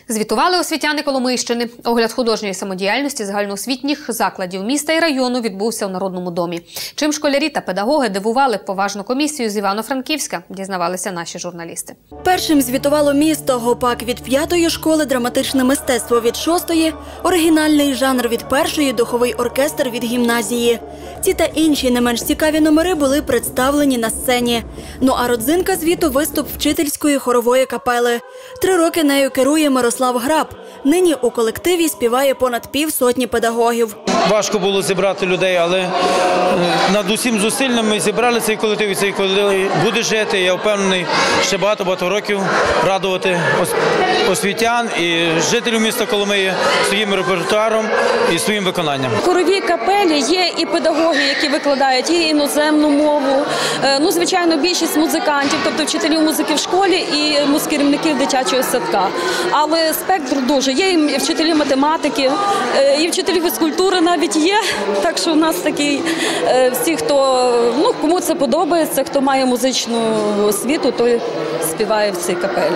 Звітували освітяни Коломийщини. Огляд художньої самодіяльності загальноосвітніх закладів міста і району відбувся у Народному домі. Чим школярі та педагоги дивували поважну комісію з Івано-Франківська, дізнавалися наші журналісти. Першим звітувало місто. Гопак від 5-ї школи, драматичне мистецтво від 6-ї, оригінальний жанр від 1-ї, духовий оркестр від гімназії. Ці та інші не менш цікаві номери були представлені на сцені. Ну а родзинка звіту – виступ вчительської хорової капели. 3 роки нею керує Мирослав Граб. Нині у колективі співає понад півсотні педагогів. Важко було зібрати людей, але над усім зусиллям ми зібрали цей колектив, і цей колектив буде жити. Я впевнений, ще багато років радувати освітян і жителів міста Коломиї своїм репертуаром і своїм виконанням. В хоровій капелі є і педагоги, які викладають і іноземну мову, звичайно, більшість музикантів, тобто вчителів музики в школі і керівників дитячого садка. Але спектр дуже. Є і вчителі математики, і вчителі фізкультури навіть є. Так що у нас такий, всі, кому це подобається, хто має музичну освіту, той співає в цій капелі.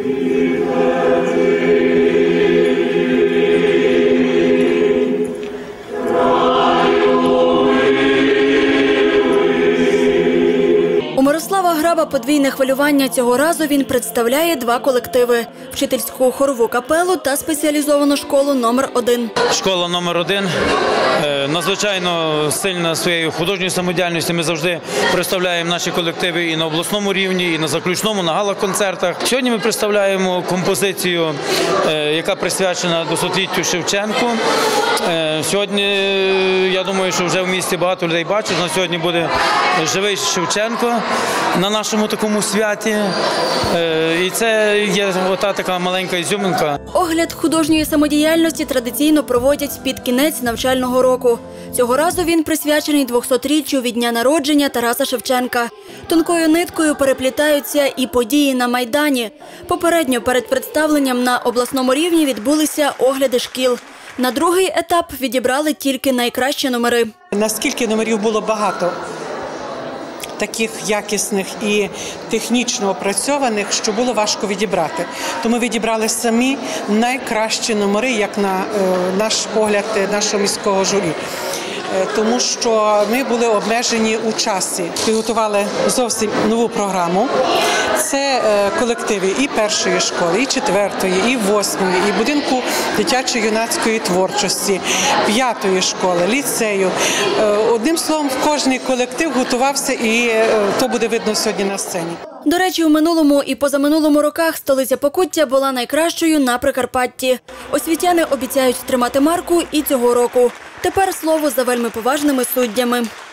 У Мирослава Граба подвійне хвилювання. Цього разу він представляє 2 колективи – вчительську хорову капелу та спеціалізовану школу номер 1. Школа номер 1 надзвичайно сильна своєю художньою самодіяльністю. Ми завжди представляємо наші колективи і на обласному рівні, і на заключному, на галах-концертах. Сьогодні ми представляємо композицію, яка присвячена 200-літтю Шевченку. Сьогодні, я думаю, що вже в місті багато людей бачать. На сьогодні буде живий Шевченко на нашому такому святі. І це є така маленька ізюминка. Огляд художньої самодіяльності традиційно проводять під кінець навчального року. Цього разу він присвячений 200-річчю від дня народження Тараса Шевченка. Тонкою ниткою переплітаються і події на Майдані. Попередньо перед представленням на обласному рівні відбулися огляди шкіл. На другий етап відібрали тільки найкращі номери. Наскільки номерів було багато, таких якісних і технічно опрацьованих, що було важко відібрати. Тому відібрали самі найкращі номери, як на наш погляд нашого міського журі. Тому що ми були обмежені у часі. Підготували зовсім нову програму. Це колективи і 1-ї школи, і 4-ї, і 8-ї, і будинку дитячо-юнацької творчості, 5-ї школи, ліцею. Одним словом, кожний колектив готувався, і то буде видно сьогодні на сцені. До речі, у минулому і позаминулому роках столиця Покуття була найкращою на Прикарпатті. Освітяни обіцяють тримати марку і цього року. Тепер слово за вельми поважними суддями.